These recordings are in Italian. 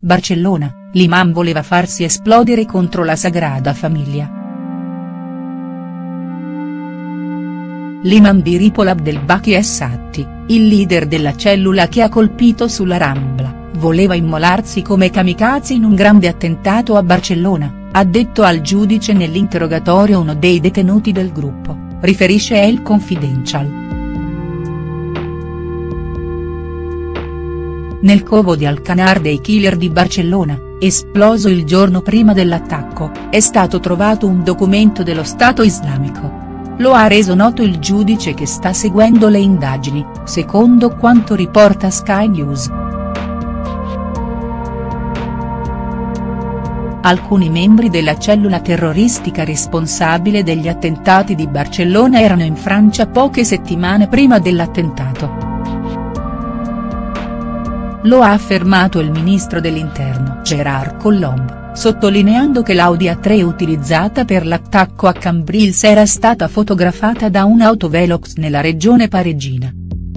Barcellona, l'imam voleva farsi esplodere contro la Sagrada Famiglia. L'imam di Ripoll Abdelbaki Essatti, il leader della cellula che ha colpito sulla Rambla, voleva immolarsi come kamikaze in un grande attentato a Barcellona, ha detto al giudice nell'interrogatorio uno dei detenuti del gruppo, riferisce El Confidencial. Nel covo di Alcanar dei killer di Barcellona, esploso il giorno prima dell'attacco, è stato trovato un documento dello Stato islamico. Lo ha reso noto il giudice che sta seguendo le indagini, secondo quanto riporta Sky News. Alcuni membri della cellula terroristica responsabile degli attentati di Barcellona erano in Francia poche settimane prima dell'attentato. Lo ha affermato il ministro dell'Interno Gérard Collomb, sottolineando che l'Audi A3 utilizzata per l'attacco a Cambrils era stata fotografata da un autovelox nella regione parigina.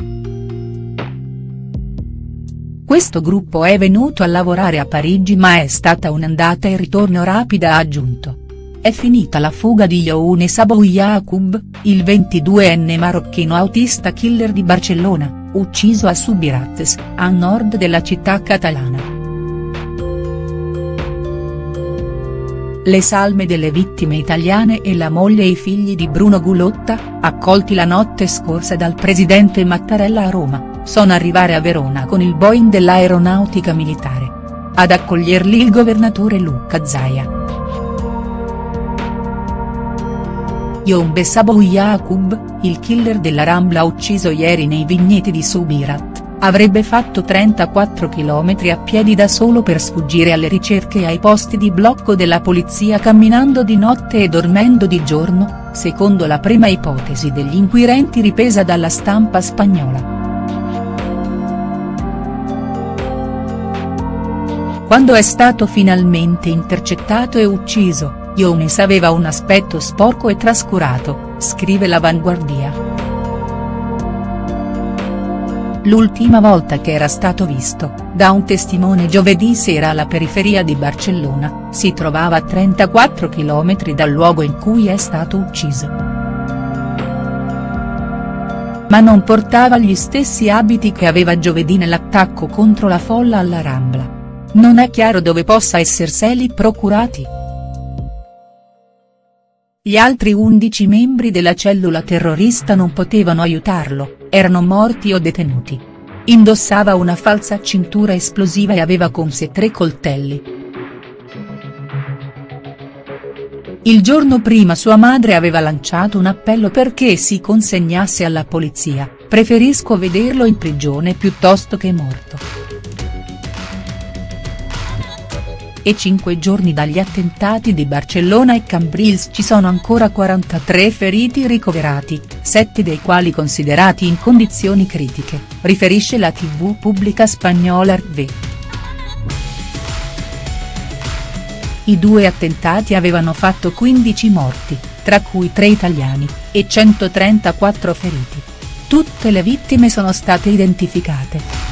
Questo gruppo è venuto a lavorare a Parigi ma è stata un'andata e ritorno rapida, ha aggiunto. È finita la fuga di Younes Abou Yacoub, il 22enne marocchino autista killer di Barcellona, ucciso a Subirats, a nord della città catalana. Le salme delle vittime italiane e la moglie e i figli di Bruno Gulotta, accolti la notte scorsa dal presidente Mattarella a Roma, sono arrivare a Verona con il Boeing dell'Aeronautica Militare. Ad accoglierli il governatore Luca Zaia. Younes Abou Yacoub, il killer della Rambla ucciso ieri nei vigneti di Subirat, avrebbe fatto 34 km a piedi da solo per sfuggire alle ricerche e ai posti di blocco della polizia camminando di notte e dormendo di giorno, secondo la prima ipotesi degli inquirenti ripresa dalla stampa spagnola. Quando è stato finalmente intercettato e ucciso, Younes aveva un aspetto sporco e trascurato, scrive La Vanguardia. L'ultima volta che era stato visto, da un testimone giovedì sera alla periferia di Barcellona, si trovava a 34 km dal luogo in cui è stato ucciso. Ma non portava gli stessi abiti che aveva giovedì nell'attacco contro la folla alla Rambla. Non è chiaro dove possa esserseli procurati. Gli altri 11 membri della cellula terrorista non potevano aiutarlo, erano morti o detenuti. Indossava una falsa cintura esplosiva e aveva con sé 3 coltelli. Il giorno prima sua madre aveva lanciato un appello perché si consegnasse alla polizia, preferisco vederlo in prigione piuttosto che morto. E 5 giorni dagli attentati di Barcellona e Cambrils ci sono ancora 43 feriti ricoverati, 7 dei quali considerati in condizioni critiche, riferisce la TV pubblica spagnola RTVE. I 2 attentati avevano fatto 15 morti, tra cui 3 italiani, e 134 feriti. Tutte le vittime sono state identificate.